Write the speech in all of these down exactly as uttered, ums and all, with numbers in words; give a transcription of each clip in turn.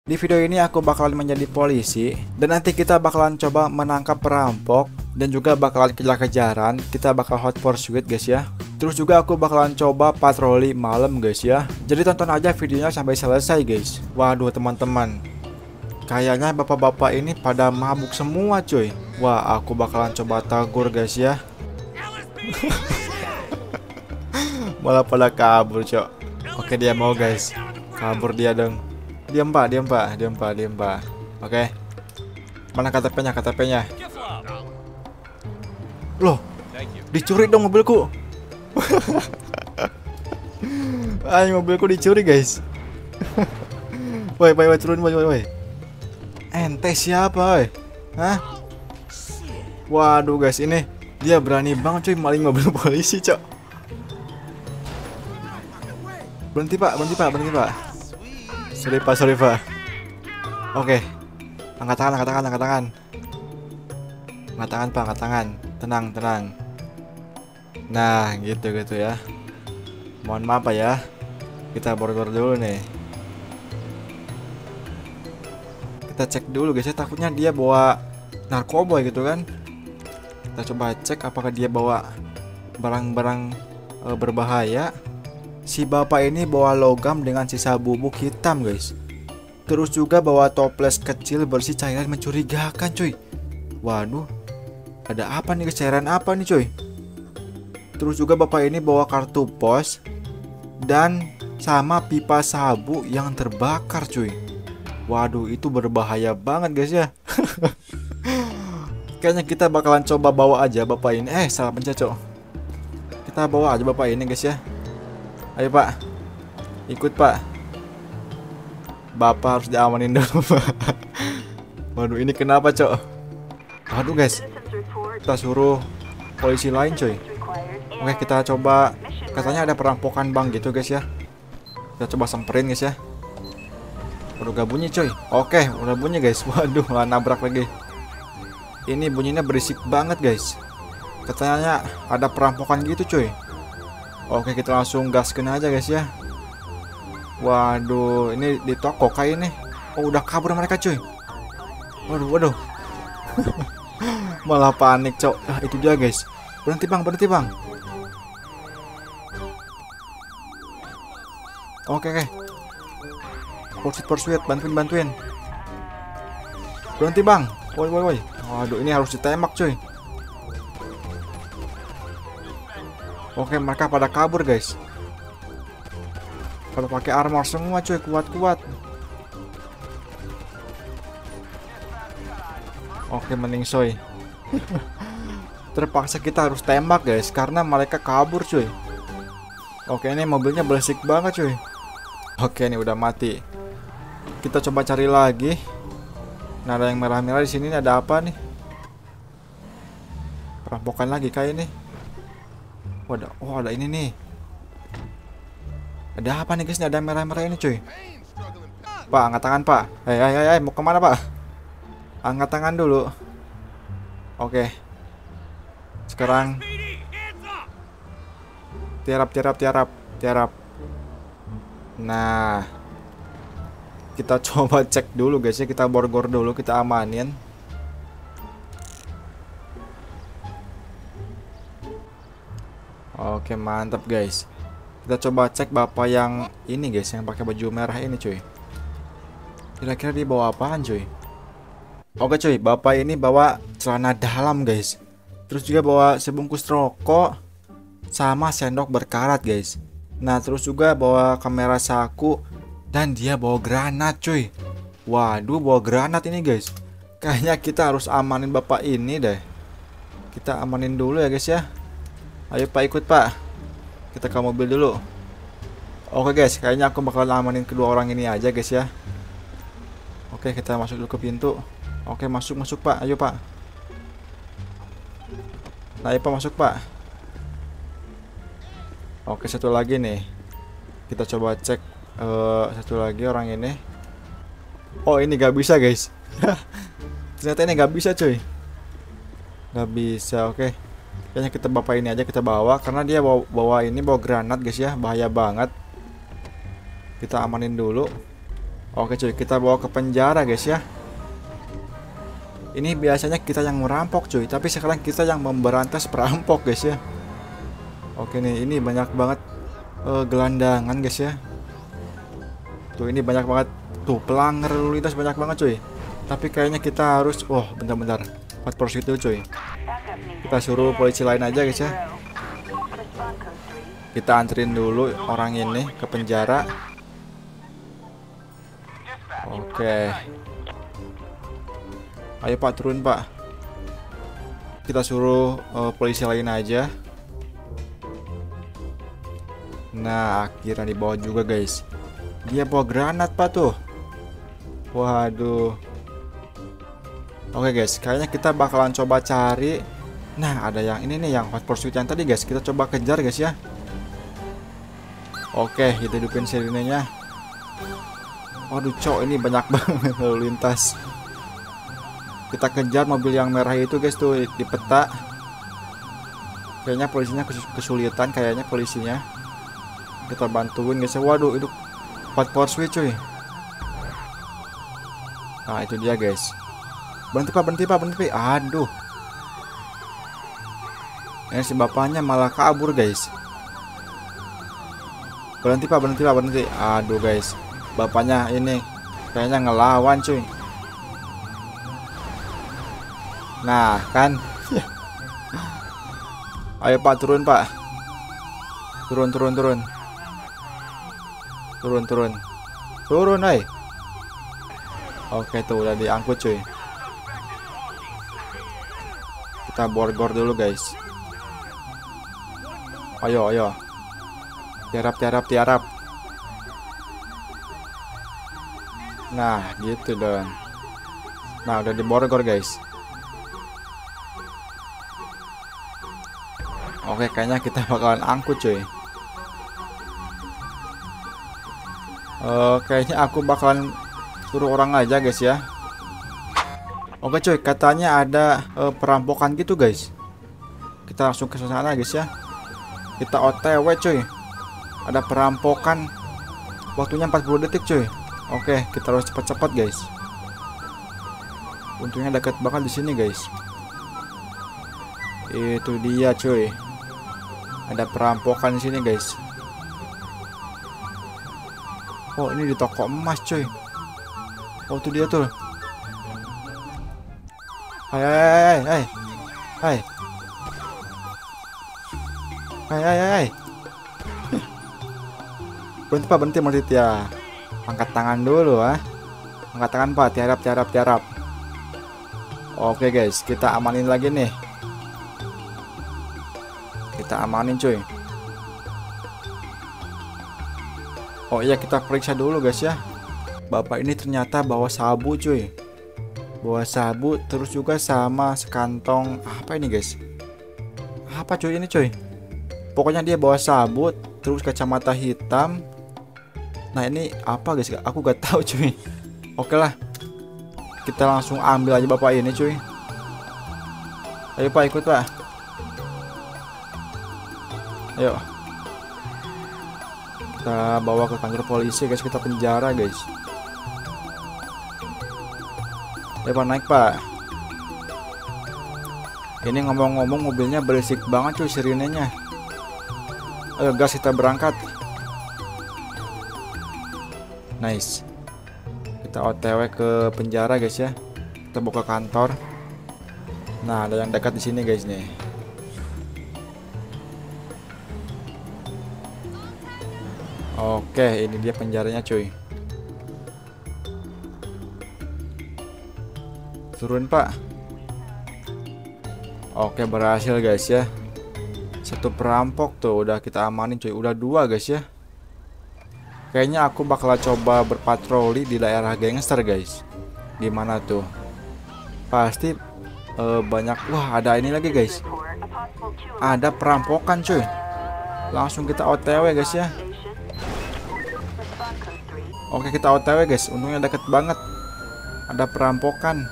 Di video ini aku bakalan menjadi polisi dan nanti kita bakalan coba menangkap perampok dan juga bakalan kejar-kejaran. Kita bakal hot pursuit guys ya. Terus juga aku bakalan coba patroli malam guys ya. Jadi tonton aja videonya sampai selesai guys. Waduh teman-teman, kayaknya bapak-bapak ini pada mabuk semua cuy. Wah, aku bakalan coba tagur guys ya. Malah pada kabur cok. Oke, dia mau guys. Kabur dia dong. Diam pak, diam pak, diam pak, diam pak. Oke. Mana K T P-nya, K T P-nya? Loh, dicuri dong mobilku. Ayo mobilku dicuri guys. Woi, woi, woi, turun, woi, woi, woi. Ente siapa, woi? Hah? Waduh guys, ini dia berani banget cuy maling mobil polisi cok. Berhenti pak, berhenti pak, berhenti pak. Sorry pak, sorry pak. Oke, angkat tangan, angkat tangan, angkat tangan. Angkat tangan pak, angkat tangan. Tenang, tenang. Nah, gitu gitu ya. Mohon maaf pak ya. Kita borgol dulu nih. Kita cek dulu guys ya, takutnya dia bawa narkoba gitu kan. Kita coba cek apakah dia bawa barang-barang e, berbahaya. Si bapak ini bawa logam dengan sisa bubuk hitam guys. Terus juga bawa toples kecil bersih cairan mencurigakan cuy. Waduh, ada apa nih guys? Cairan apa nih cuy? Terus juga bapak ini bawa kartu pos dan sama pipa sabu yang terbakar cuy. Waduh, itu berbahaya banget guys ya. Kayaknya kita bakalan coba bawa aja bapak ini. Eh, salah pencet cok. Kita bawa aja bapak ini guys ya. Ayo pak, ikut pak. Bapak harus diamanin dulu pak. Waduh, ini kenapa cok? Aduh guys, kita suruh polisi lain coy. Oke, kita coba. Katanya ada perampokan bank gitu guys ya. Kita coba samperin guys ya. Udah gak bunyi coy. Oke, udah bunyi guys. Waduh, malah nabrak lagi. Ini bunyinya berisik banget guys. Katanya ada perampokan gitu coy. Oke, kita langsung gaskan aja guys ya. Waduh, ini di toko kayak ini. Oh, udah kabur mereka cuy. Waduh, waduh. Malah panik cok. Ah, itu dia guys. Berhenti bang, berhenti bang. Oke, oke. Pursuit, pursuit, bantuin, bantuin. Berhenti bang. Woi, woi, woi. Waduh, ini harus ditembak cuy. Oke, mereka pada kabur guys. Pada pakai armor semua cuy, kuat-kuat. Oke, mending soy. Terpaksa kita harus tembak guys karena mereka kabur cuy. Oke, ini mobilnya berisik banget cuy. Oke, ini udah mati. Kita coba cari lagi. Nah, ada yang merah-merah di sini. Ada apa nih? Perampokan lagi kayak ini. Oh ada, oh ada ini nih. Ada apa nih guys? Ada merah-merah ini cuy. Pak, angkat tangan pak. Hei, hei, hei, mau kemana pak? Angkat tangan dulu. Oke. Sekarang tiarap, tiarap, tiarap, tiarap. Nah, kita coba cek dulu guys ya. Kita borgor dulu, kita amanin. Oke, mantap guys. Kita coba cek bapak yang ini guys, yang pakai baju merah ini cuy. Kira-kira dia bawa apaan cuy? Oke cuy, bapak ini bawa celana dalam guys. Terus juga bawa sebungkus rokok sama sendok berkarat guys. Nah, terus juga bawa kamera saku dan dia bawa granat cuy. Waduh, bawa granat ini guys. Kayaknya kita harus amanin bapak ini deh. Kita amanin dulu ya guys ya. Ayo pak, ikut pak. Kita ke mobil dulu. Oke guys, kayaknya aku bakal amanin kedua orang ini aja guys ya. Oke, kita masuk dulu ke pintu. Oke, masuk, masuk pak. Ayo pak. Nah, ayo pak, masuk pak. Oke, satu lagi nih. Kita coba cek uh, satu lagi orang ini. Oh, ini gak bisa guys. Ternyata ini gak bisa cuy. Gak bisa, oke. Kayaknya kita bapak ini aja kita bawa. Karena dia bawa, bawa ini, bawa granat guys ya. Bahaya banget. Kita amanin dulu. Oke cuy, kita bawa ke penjara guys ya. Ini biasanya kita yang merampok cuy, tapi sekarang kita yang memberantas perampok guys ya. Oke nih, ini banyak banget uh, gelandangan guys ya. Tuh ini banyak banget. Tuh pelanggar lalu lintas banyak banget cuy. Tapi kayaknya kita harus, oh bentar-bentar, hot pursuit itu cuy. Kita suruh polisi lain aja guys ya. Kita anterin dulu orang ini ke penjara. Oke. Ayo pak, turun pak. Kita suruh uh, polisi lain aja. Nah akhirnya dibawa juga guys. Dia bawa granat pak tuh. Waduh. Oke guys, kayaknya kita bakalan coba cari. Nah ada yang ini nih, yang hot pursuit yang tadi guys. Kita coba kejar guys ya. Oke, kita hidupin sirinenya. Waduh cok, ini banyak banget lalu lintas. Kita kejar mobil yang merah itu guys tuh di peta. Kayaknya polisinya kesulitan, kayaknya polisinya. Kita bantuin guys. Waduh itu hot pursuit cuy. Nah itu dia guys. Berhenti pak, berhenti pak, berhenti pak. Aduh. Ini si bapaknya malah kabur guys. Berhenti pak, berhenti pak, berhenti. Aduh guys, bapaknya ini kayaknya ngelawan cuy. Nah kan. Ayo pak, turun pak. Turun, turun, turun. Turun, turun. Turun, hai. Oke tuh udah diangkut cuy. Kita borgor dulu guys. Ayo, ayo. Tiarap, tiarap, tiarap. Nah gitu dong. Nah udah diborgor guys. Oke kayaknya kita bakalan angkut cuy. Uh, kayaknya aku bakalan suruh orang aja guys ya. Oke cuy, katanya ada uh, perampokan gitu guys. Kita langsung ke sana guys ya. Kita O T W cuy. Ada perampokan. Waktunya empat puluh detik cuy. Oke, kita harus cepat-cepat guys. Untungnya dekat banget di sini guys. Itu dia cuy. Ada perampokan di sini guys. Oh, ini di toko emas cuy. Oh, itu dia tuh. Hai hai hai hai. Hai hai hai. Berhenti pak, berhenti, berhenti ya. Angkat tangan dulu ah. Angkat tangan pak, tiarap, tiarap, tiarap. Oke guys, kita amanin lagi nih. Kita amanin cuy. Oh iya, kita periksa dulu guys ya. Bapak ini ternyata bawa sabu cuy. Bawa sabu, terus juga sama sekantong. Apa ini guys? Apa cuy ini cuy? Pokoknya dia bawa sabu, terus kacamata hitam. Nah ini apa guys? Aku gak tahu cuy. Oke lah, kita langsung ambil aja bapak ini cuy. Ayo pak, ikut pak. Ayo. Kita bawa ke kantor polisi guys. Kita penjara guys. Ayo pak, naik pak. Ini ngomong-ngomong mobilnya berisik banget cuy sirinenya. Ayo gas, kita berangkat. Nice. Kita O T W ke penjara guys ya. Kita buka kantor. Nah ada yang dekat di sini guys nih. Oke, ini dia penjaranya cuy. Turun pak. Oke, berhasil guys ya. Satu perampok tuh udah kita amanin cuy. Udah dua guys ya. Kayaknya aku bakal coba berpatroli di daerah gangster guys. Gimana tuh? Pasti uh, banyak. Wah ada ini lagi guys. Ada perampokan cuy. Langsung kita O T W guys ya. Oke, kita O T W guys. Untungnya deket banget. Ada perampokan.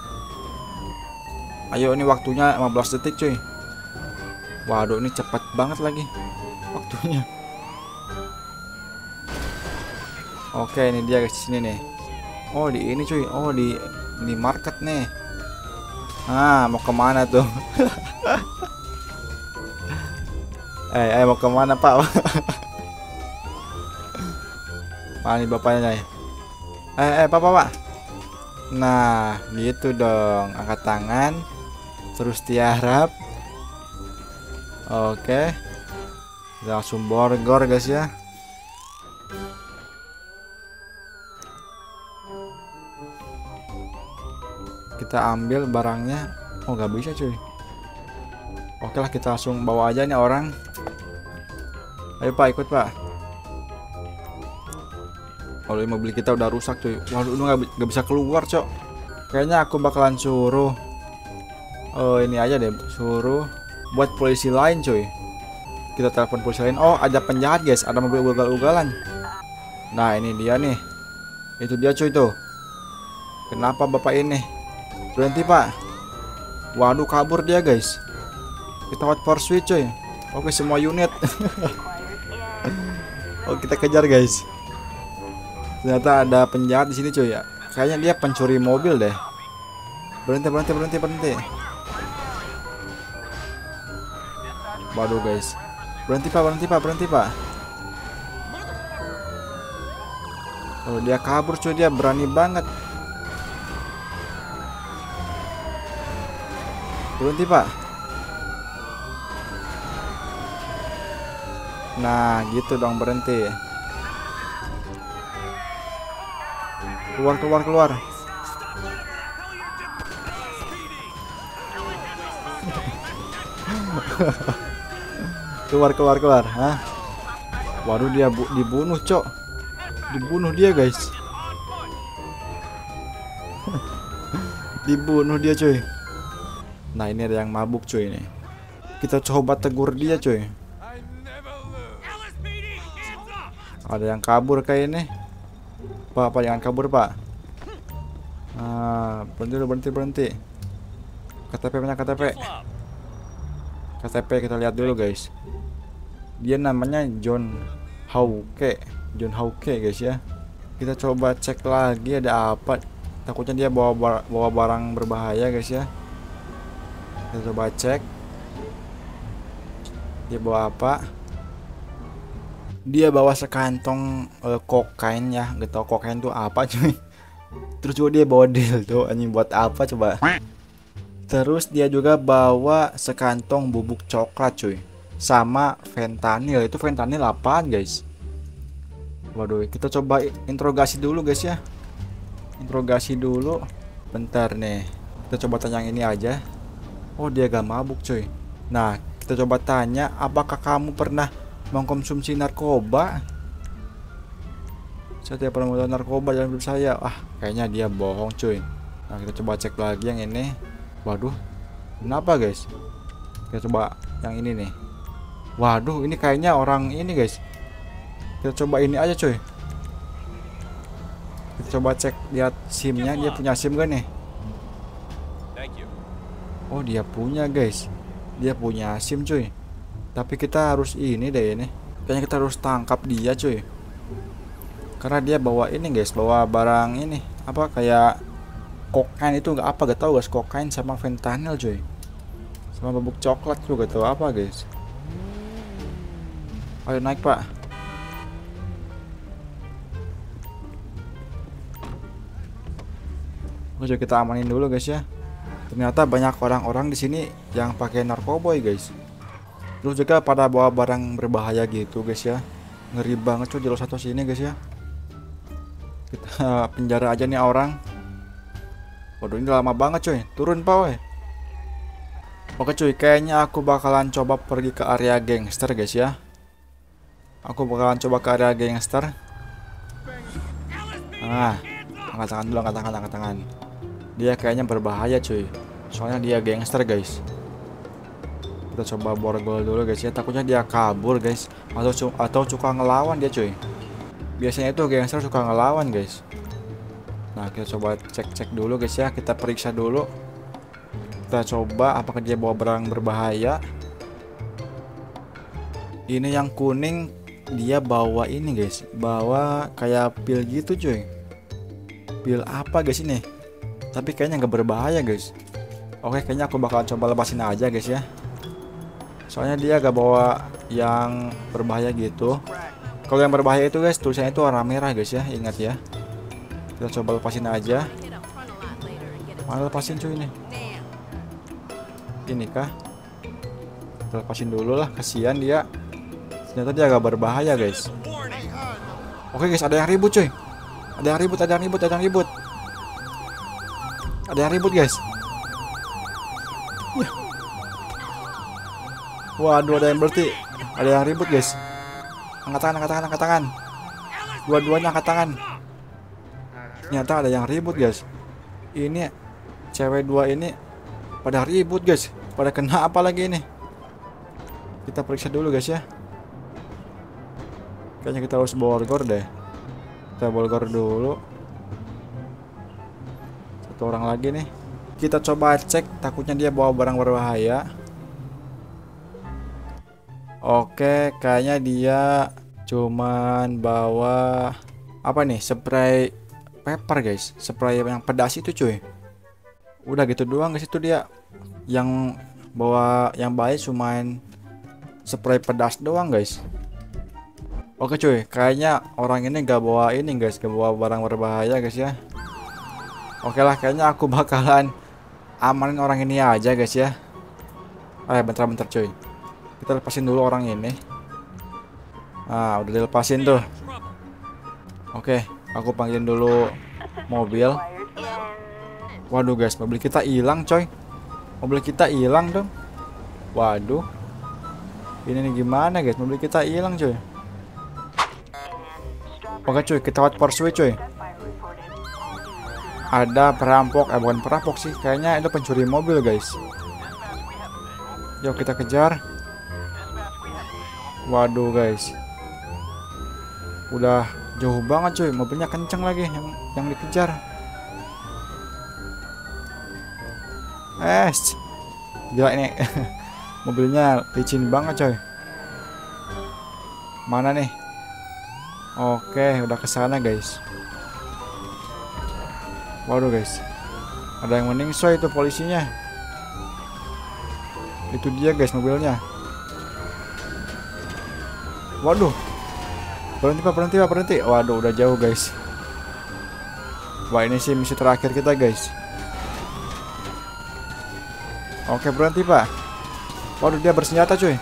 Ayo, ini waktunya lima belas detik cuy. Waduh, ini cepet banget lagi waktunya. Oke, ini dia guys, di sini nih. Oh, di ini cuy. Oh, di di market nih. Ah, mau kemana tuh? Eh, eh mau kemana Pak? Mana nih bapaknya nih? Eh, eh, Pak, Pak, Pak. Nah, gitu dong. Angkat tangan. Terus tiarap. Oke. Kita langsung borgor guys ya. Kita ambil barangnya. Oh, nggak bisa cuy. Oke lah, kita langsung bawa aja nih orang. Ayo Pak, ikut Pak. Kalau mobil kita udah rusak cuy. Waduh, lu nggak bisa keluar cok. Kayaknya aku bakalan suruh. Oh, ini aja deh, suruh buat polisi lain cuy. Kita telepon polisi lain. Oh, ada penjahat guys, ada mobil ugal-ugalan. Nah, ini dia nih. Itu dia cuy tuh. Kenapa bapak ini? Berhenti Pak. Waduh, kabur dia guys. Kita hot pursuit cuy. Oke, semua unit. Oh, kita kejar guys. Ternyata ada penjahat di sini cuy ya. Kayaknya dia pencuri mobil deh. Berhenti, berhenti, berhenti, berhenti. Waduh guys. Berhenti Pak, berhenti Pak, berhenti Pak. Oh, dia kabur cuy, dia berani banget. Berhenti Pak. Nah, gitu dong, berhenti. Keluar, keluar, keluar. Keluar, keluar, keluar. Hah? Waduh, dia bu dibunuh, cok. Dibunuh dia, guys. Dibunuh dia, cuy. Nah, ini ada yang mabuk, cuy ini. Kita coba tegur dia, cuy. Ada yang kabur kayak ini. Pak, Pak, jangan kabur, Pak. Ah, berhenti dulu, berhenti, berhenti. K T P mana K T P? K T P kita lihat dulu, guys. Dia namanya John Hauke. John Hauke, guys ya. Kita coba cek lagi ada apa. Takutnya dia bawa bawa barang berbahaya, guys ya. Kita coba cek. Dia bawa apa? Dia bawa sekantong uh, kokain ya. Gak tau kokain tuh apa cuy. Terus juga dia bawa dildo. Anjing, buat apa coba? Terus dia juga bawa sekantong bubuk coklat cuy. Sama fentanyl. Itu fentanyl apaan guys? Waduh, kita coba interogasi dulu guys ya. Interogasi dulu. Bentar nih. Kita coba tanya yang ini aja. Oh, dia gak mabuk cuy. Nah, kita coba tanya, apakah kamu pernah mengkonsumsi narkoba? Saya tidak pernah menggunakan narkoba dalam hidup saya. Ah, kayaknya dia bohong cuy. Nah, kita coba cek lagi yang ini. Waduh, kenapa guys? Kita coba yang ini nih. Waduh, ini kayaknya orang ini guys. Kita coba ini aja cuy. Kita coba cek, lihat SIM-nya. Dia punya SIM gak nih? Oh, dia punya guys. Dia punya SIM cuy. Tapi kita harus ini deh ini. Kayaknya kita harus tangkap dia cuy. Karena dia bawa ini guys, bawa barang ini. Apa kayak kokain itu, nggak apa gak tahu guys, kokain sama fentanyl cuy. Sama bubuk coklat juga gak tahu apa guys. Ayo naik Pak. Oke, kita amanin dulu guys ya. Ternyata banyak orang-orang di sini yang pakai narkoboy guys. Terus juga pada bawa barang berbahaya gitu guys ya. Ngeri banget cuy di Los Santos sini guys ya. Kita penjara aja nih orang. Waduh, ini lama banget cuy. Turun Pak woy. Oke cuy, kayaknya aku bakalan coba pergi ke area gangster guys ya. Aku bakalan coba ke area gangster. Nah, angkat tangan dulu, angkat tangan, angkat tangan. Dia kayaknya berbahaya cuy. Soalnya dia gangster guys. Kita coba borgol dulu guys ya. Takutnya dia kabur guys. Atau atau suka ngelawan dia cuy. Biasanya itu gangster suka ngelawan guys. Nah, kita coba cek-cek dulu guys ya. Kita periksa dulu. Kita coba apakah dia bawa barang berbahaya. Ini yang kuning dia bawa ini guys, bawa kayak pil gitu cuy. Pil apa guys ini? Tapi kayaknya nggak berbahaya guys. Oke, kayaknya aku bakal coba lepasin aja guys ya. Soalnya dia gak bawa yang berbahaya gitu. Kalau yang berbahaya itu guys, tulisannya itu warna merah guys ya, ingat ya. Kita coba lepasin aja. Mana lepasin cuy ini? Ini kah? Kita lepasin dulu lah, kasihan dia. Ternyata dia agak berbahaya guys. Oke guys, ada yang ribut cuy. Ada yang ribut, ada yang ribut, ada yang ribut. Ada yang ribut guys. Ya. Waduh, ada yang berarti. Ada yang ribut guys. Angkat tangan, angkat tangan, angkat tangan. Dua-duanya angkat tangan. Ternyata ada yang ribut guys. Ini cewek dua ini pada ribut guys. Pada kena apa lagi ini? Kita periksa dulu guys ya. Kayaknya kita harus borgor deh. Kita borgor dulu. Satu orang lagi nih. Kita coba cek, takutnya dia bawa barang berbahaya. Oke, kayaknya dia cuman bawa apa nih? Spray pepper guys. Spray yang pedas itu cuy. Udah gitu doang guys, itu dia. Yang bawa yang baik cuman spray pedas doang guys. Oke cuy, kayaknya orang ini gak bawa ini guys, gak bawa barang berbahaya guys ya. Oke lah, kayaknya aku bakalan amanin orang ini aja guys ya. Eh, bentar-bentar cuy. Kita lepasin dulu orang ini. Ah, udah dilepasin tuh. Oke, aku panggilin dulu mobil. Waduh guys, mobil kita hilang coy. Mobil kita hilang dong. Waduh. Ini nih gimana guys, mobil kita hilang coy. Oke cuy, kita hot pursuit cuy. Ada perampok, eh bukan perampok sih, kayaknya itu pencuri mobil guys. Yuk kita kejar. Waduh guys, udah jauh banget cuy, mobilnya kenceng lagi yang yang dikejar. Eh, gila ini. Mobilnya licin banget coy. Mana nih? Oke, udah kesana guys. Waduh guys, ada yang meningsoy itu polisinya. Itu dia guys mobilnya. Waduh, berhenti pak, berhenti pak, berhenti. Waduh, udah jauh guys. Wah, ini sih misi terakhir kita guys. Oke, berhenti pak. Waduh, dia bersenjata cuy.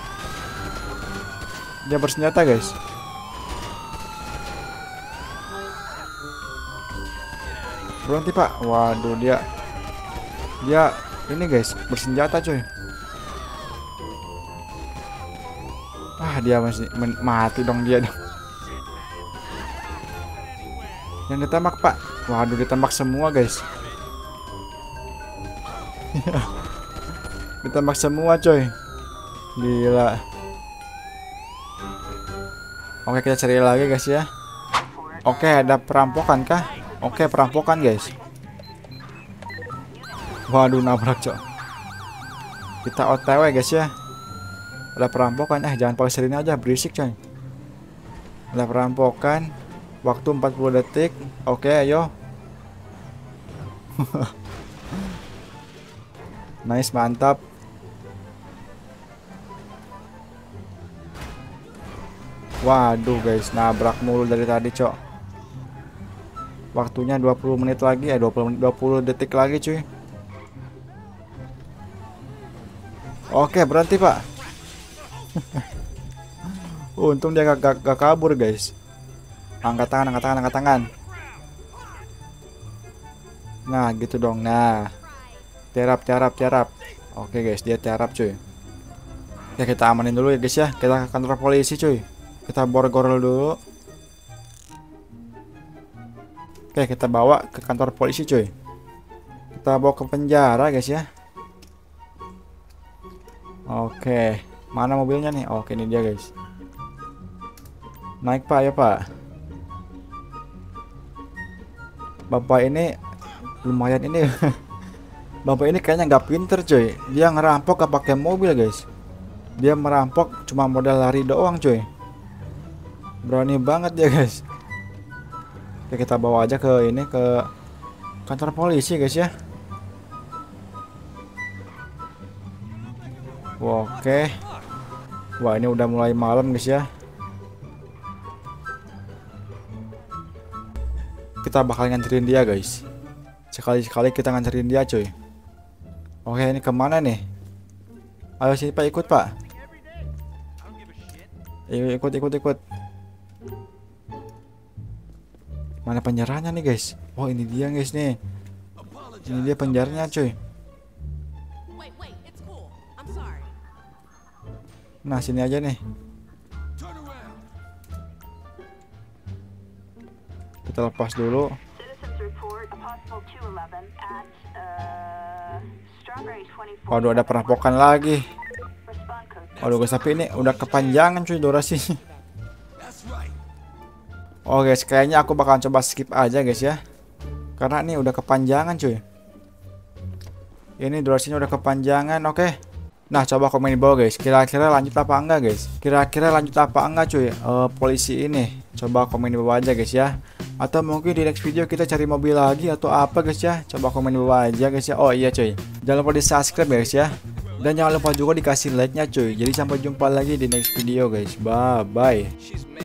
Dia bersenjata guys. Berhenti pak. Waduh, dia dia ini guys bersenjata cuy. Ah, dia masih mati dong dia dong. Yang ditembak pak. Waduh, ditembak semua guys. Ditembak semua coy. Gila. Oke, kita cari lagi guys ya. Oke, ada perampokan kah? Oke, perampokan guys. Waduh, nabrak cok. Kita O T W guys ya. Ada perampokan. Eh, jangan pakai sirine aja, berisik coy. Ada perampokan. Waktu empat puluh detik. Oke, ayo. Nice, mantap. Waduh guys, nabrak mulu dari tadi cok. Waktunya dua puluh menit lagi ya, dua puluh, dua puluh detik lagi cuy. Oke, berhenti pak. Untung dia gak, gak, gak kabur guys. Angkat tangan, angkat tangan, angkat tangan. Nah gitu dong. Nah, tiarap, tiarap, tiarap. Oke guys, dia tiarap cuy. Ya kita amanin dulu ya guys ya. Kita ke kantor polisi cuy. Kita borgol dulu. Oke, kita bawa ke kantor polisi cuy. Kita bawa ke penjara guys ya. Oke, mana mobilnya nih? Oke, ini dia guys. Naik pak ya pak. Bapak ini lumayan ini. Bapak ini kayaknya nggak pinter cuy. Dia ngerampok gak pakai mobil guys. Dia merampok cuma modal lari doang cuy. Berani banget ya guys. Oke, kita bawa aja ke ini, ke kantor polisi guys ya. Oke. Wah, ini udah mulai malam guys ya. Kita bakal nganterin dia guys. Sekali-sekali kita nganterin dia cuy. Oke, ini kemana nih? Ayo sini Pak, ikut Pak. Ikut, ikut, ikut. Mana penjaranya nih guys? Oh, ini dia guys nih. Ini dia penjaranya cuy. Nah, sini aja nih. Kita lepas dulu. Waduh, ada perampokan lagi. Waduh guys, tapi ini udah kepanjangan cuy durasinya. Oh guys, kayaknya aku bakalan coba skip aja guys ya. Karena ini udah kepanjangan cuy. Ini durasinya udah kepanjangan, oke. Nah, coba komen di bawah guys. Kira-kira lanjut apa enggak guys? Kira-kira lanjut apa enggak cuy? Uh, polisi ini. Coba komen di bawah aja guys ya. Atau mungkin di next video kita cari mobil lagi atau apa guys ya. Coba komen di bawah aja guys ya. Oh iya cuy, jangan lupa di subscribe guys ya. Dan jangan lupa juga dikasih like nya cuy. Jadi sampai jumpa lagi di next video guys. Bye bye.